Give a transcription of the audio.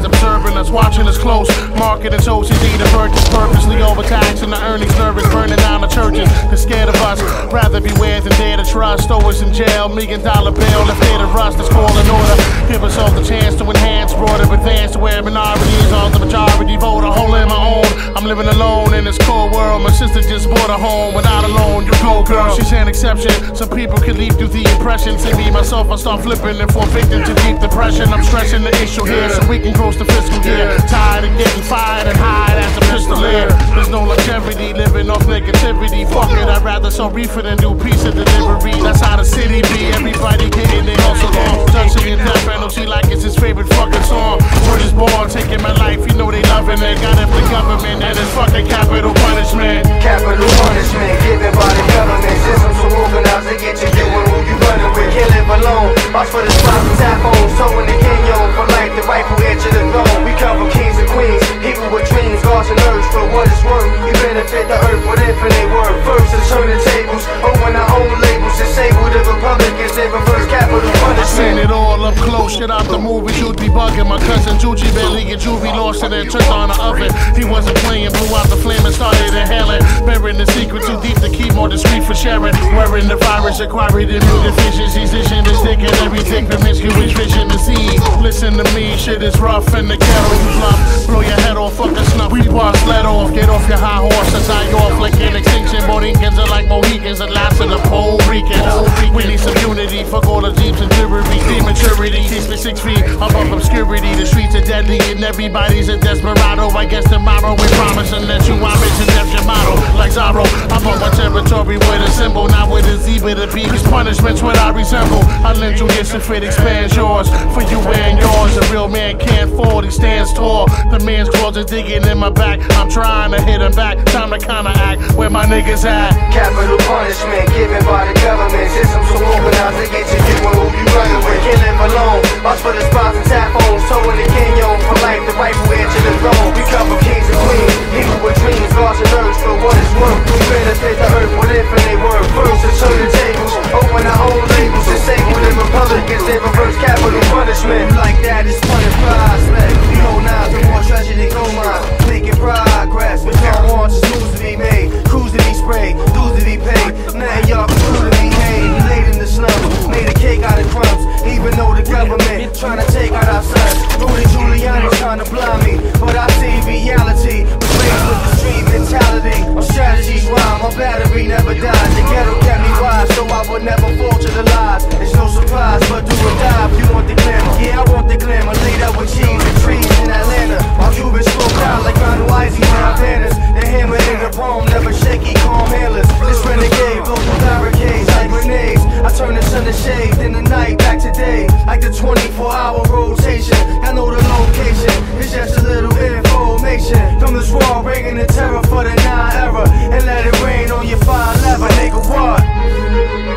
observing us, watching us close. Marketing shows he's either purchased purposely overtaxing the earnings, nervous, burning down the churches. They're scared of us, rather beware than dare to trust. Throw us in jail, $1 million bill, left there to rust. Let's call an order, give us all the chance to enhance, broader advance to where minorities are the majority vote. A hole in my own, I'm living alone in this cold world. My sister just bought a home, without a loan. You go, girl, she's an exception. Some people can leave through the impression. See me, myself, I start flipping and fall victim to deep depression. I'm stressing the issue here so we can close the fiscal year. Tired of getting fired and hide as a pistol here. There's no longevity living off negativity. Fuck it, I'd rather sell reefer than do pizza delivery. That's how the city be. Everybody getting it hustle on. Touching your death penalty like it's his favorite fucking song. Word is born, taking my life, you know they loving it. Got it for the government and it's fucking capital punishment. Capital punishment given by the government. System so organized to get you and who you running with. Can't live alone. Watch for the spots and tap on. So in the canyon for life, the rightful edge of the throne. We come from kings and queens, people with dreams, gods and earth. For what it's worth, we benefit the earth with infinite worth. First to turn the tables, open our own labels, disable the Republicans, they reverse capital punishment. Seen it all up close, shit out the movies, you'd be bugging. My cousin Juji barely get juvie, lost it and turned on the oven. He wasn't playing, blew out the flame and started inhaling. Burying the secret too deep to keep more discreet for sharing. Wearing the virus, acquired immune deficiencies. Vision is thick and everything promiscuous vision to see. Listen to me, shit is rough in the kettle. You bluff, blow your head off, fuck a snuff. We bust, let off, get off your high horse and die off like an extinction. Mohicans are like Mohicans, the last of the Puerto Ricans. We need some unity, fuck all the jeeps and jewelry. Maturity, keeps me 6 feet above obscurity. The streets are deadly and everybody's a desperado. I guess tomorrow we promise unless you want me to left your motto. Like Zorro, I'm on my territory with a symbol, not with a Z, but a B. Cause punishment's what I resemble. I lend you this if it expands yours. For you and yours, a real man can't fall, he stands tall. The man's claws are digging in my back. I'm trying to hit him back, time to counteract. Where my niggas at? Capital punishment given by the government. System so organized to get you and who you running with. Can't live alone. Watch for the spots and tap on. So in the canyon for life, the rightful edge of the throne. We come from kings and queens, people with dreams, gods and earth. For what it's worth, we benefit the earth with infinite worth. First to turn the tables, open our own labels, disable the Republicans, they reverse capital punishment. Like that is punished prospect. We hold knives and more treasure than gold mine. Making progress, but y'all want just moves to be made, crews to be sprayed, dues to be paid. Nothing y'all can do to be made. Laid in the slums, made a cake out of crumbs. Even though the government trying to take out our sons. Rudy Giuliani's trying to blind me, but I see reality. Was raised with the street mentality. My strategies rhyme, my battery never dies. The ghetto kept me wise, so I would never fall to the lies. It's no surprise, but do or die if you want the glamour. Yeah, I want the glamour. Laid out with cheese and trees in Atlanta. While Cubans smoked out like Ronald Icy and banners. The hammer in the palm, never shaky, calm handlers. This renegade blows through barricades like grenades. I turn the sun to shade, then the night back to day. Like the 24-hour rotation. I know the location, it's just a little information. From this raw, bringing the terror for the 9 era. And let it rain on your 511, nigga, what?